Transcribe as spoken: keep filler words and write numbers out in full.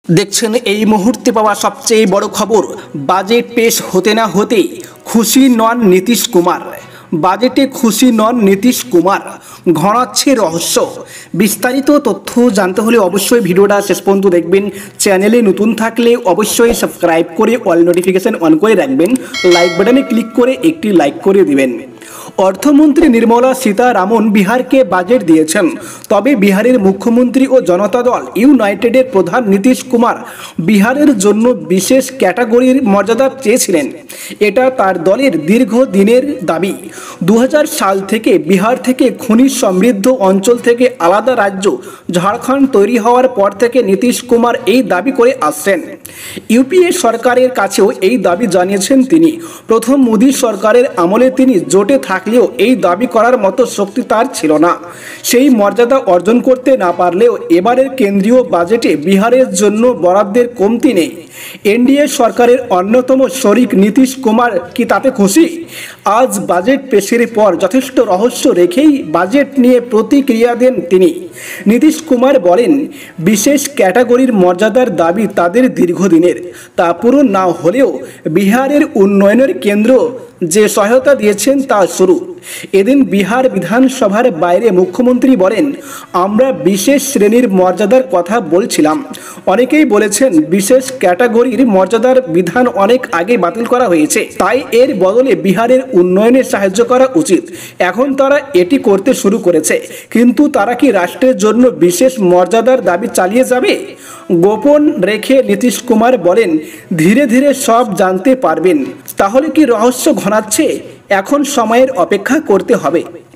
দেখছেন এই মুহূর্তে পাওয়া সবচেয়ে বড় খবর। বাজেট পেশ হতে না হতেই খুশি নন নীতিশ কুমার। বাজেটে খুশি নন নীতিশ কুমার, ঘনাচ্ছে রহস্য। বিস্তারিত তথ্য জানতে হলে অবশ্যই ভিডিওটা শেষ পর্যন্ত দেখবেন। চ্যানেলে নতুন থাকলে অবশ্যই সাবস্ক্রাইব করে অল নোটিফিকেশন অন করে রাখবেন। লাইক বাটনে ক্লিক করে একটি লাইক করে দিবেন। অর্থমন্ত্রী নির্মলা সীতারামন বিহারকে বাজেট দিয়েছেন, তবে বিহারের মুখ্যমন্ত্রী ও জনতা দল ইউনাইটেডের প্রধান নীতিশ কুমার বিহারের জন্য বিশেষ ক্যাটাগরির মর্যাদা চেয়েছিলেন। এটা তার দলের দীর্ঘদিনের দাবি। দু হাজার সাল থেকে বিহার থেকে খনি সমৃদ্ধ অঞ্চল থেকে আলাদা রাজ্য ঝাড়খণ্ড তৈরি হওয়ার পর থেকে নীতিশ কুমার এই দাবি করে আসছেন। ইউপিএ সরকারের কাছেও এই দাবি জানিয়েছেন তিনি। প্রথম মোদী সরকারের আমলে তিনি জোটে থাকলেও এই দাবি করার মতো শক্তি তার ছিল না। সেই মর্যাদা অর্জন করতে না পারলেও এবারের কেন্দ্রীয় বাজেটে বিহারের জন্য বরাদ্দের কমতি নেই। এনডিএ সরকারের অন্যতম শরিক নীতিশ কুমার কি তাতে খুশি? আজ বাজেট পেশের পর যথেষ্ট রহস্য রেখেই বাজেট নিয়ে প্রতিক্রিয়া দেন তিনি। নীতিশ কুমার বলেন, বিশেষ ক্যাটাগরির মর্যাদার দাবি তাদের দীর্ঘদিনের। তা পূরণ না হলেও বিহারের উন্নয়নের কেন্দ্র যে সহায়তা দিয়েছেন তা শুরু। এদিন বিহার বিধানসভার বাইরে মুখ্যমন্ত্রী বলেন, আমরা বিশেষ শ্রেণীর মর্যাদার কথা বলছিলাম। অনেকেই বলেছেন বিশেষ ক্যাটাগরির মর্যাদার বিধান অনেক আগে বাতিল করা হয়েছে, তাই এর বদলে বিহারের উন্নয়নে সাহায্য করা উচিত। এখন তারা এটি করতে শুরু করেছে, কিন্তু তারা কি রাষ্ট্রের জন্য বিশেষ মর্যাদার দাবি চালিয়ে যাবে? গোপন রেখে নীতিশ কুমার বলেন, ধীরে ধীরে সব জানতে পারবেন। তাহলে কি রহস্য ঘনাচ্ছে? এখন সময়ের অপেক্ষা করতে হবে।